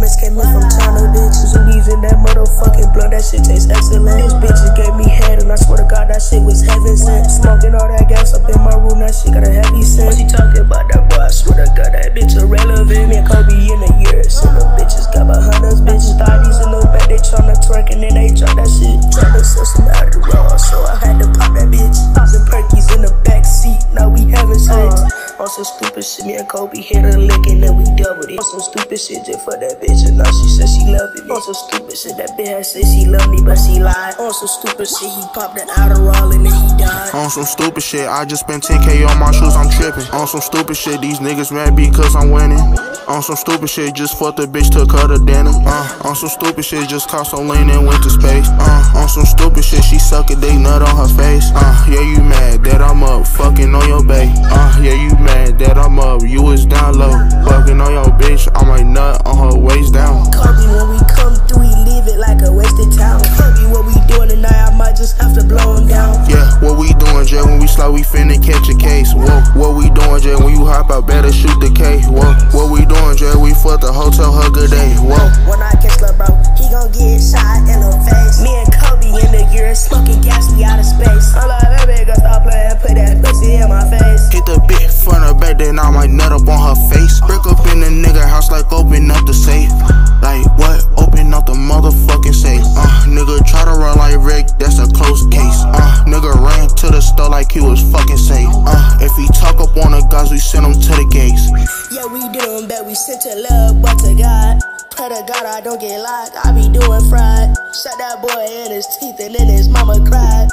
diamonds came in from China, bitch. Zoomies in that motherfucking blunt, that shit tastes excellent. This bitch just gave me head, and I swear to God, that shit was heaven sent. Smoking all that gas up in my room, that shit got a heavy scent. She talking about that boy, I swear to God, that bitch irrelevant. Me and Kobe in the years, and them bitches got behind us, bitches. Thotties in the back, they tryna twerk, and then they drop that shit. Tryna sell some Adderall, so I had to pop that bitch. Poppin' perkies in the back seat, now we having sex. On some stupid shit, me and Kobe hit her lick, and then we doubled it. On some stupid shit, just for that bitch, and now she said she loved it. On some stupid shit, that bitch had said she loved me, but she lied. On some stupid shit, he popped that Adderall, and then he died. On some stupid shit, I just spent 10K on my shoes, I'm tripping. On some stupid shit, these niggas mad because I'm winning. On some stupid shit, just fucked the bitch, took her to dinner. On some stupid shit, just caught some lean and went to space. On some stupid shit, she suck a dick nut on her face. Yeah, you mad that I'm up, fucking on your bae. Yeah, you mad that I'm up, you was down low, fucking on your bitch, I might nut on her waist down. Kobe, when we come through, we leave it like a wasted town. Kobe, what we doing tonight, I might just have to blow him down. Yeah, what we doing, Jay? When we slow, we finna catch a case. Whoa, what we doing, Jay? When you hop out, better shoot the K. Whoa, what we doing, Jay? We fuck the hotel, hug a day. Whoa. When I catch lil' bro, he gon' get shot in the face. Me and Kobe in the gear, smoking gas, we out of space. I'm like, baby, girl, stop playing, put that pussy in my face. Hit the bitch front or back, then I might nut up on her face. Break up in the nigga house like open up the safe. Like what? Open up the motherfucking safe. Nigga try to run like Rick, that's a close case. Nigga ran to the store like he was fucking safe. If he talk up on the guys, we send him to the gates. Yeah, we did him back, we sent to love, but to God. Pray to God I don't get locked, I be doing fried. Shot that boy in his teeth and then his mama cried.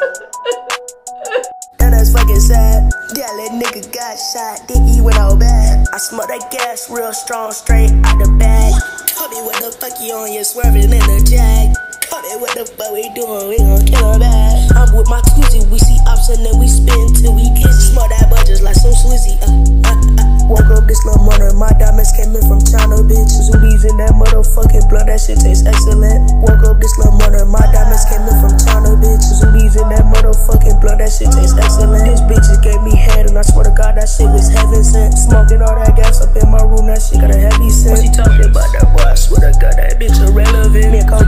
And that's fucking sad. Yeah, that nigga got shot, then he went all bad. I smell that gas real strong, straight out the bag. Kobe, what the fuck you on, you swerving in the jag. Kobe, what the fuck we doing, we gon' kill him bad. I'm with my Tuesday, we see ops and then we spin till we dizzy. Smell that butt just like some Swizzy. Woke up this little morning, my diamonds came in from China, bitch. Zoomies in that motherfucking blunt, that shit tastes excellent. Woke up this little morning, my diamonds came in from China, bitch. Zoomies in that motherfucking blunt, that shit tastes excellent. This bitch just gave me head, and I swear to God, that shit was heaven sent. Smoking all that gas up in my room, that shit got a heavy scent. She talking about that boy, I swear to God, that bitch irrelevant. Me and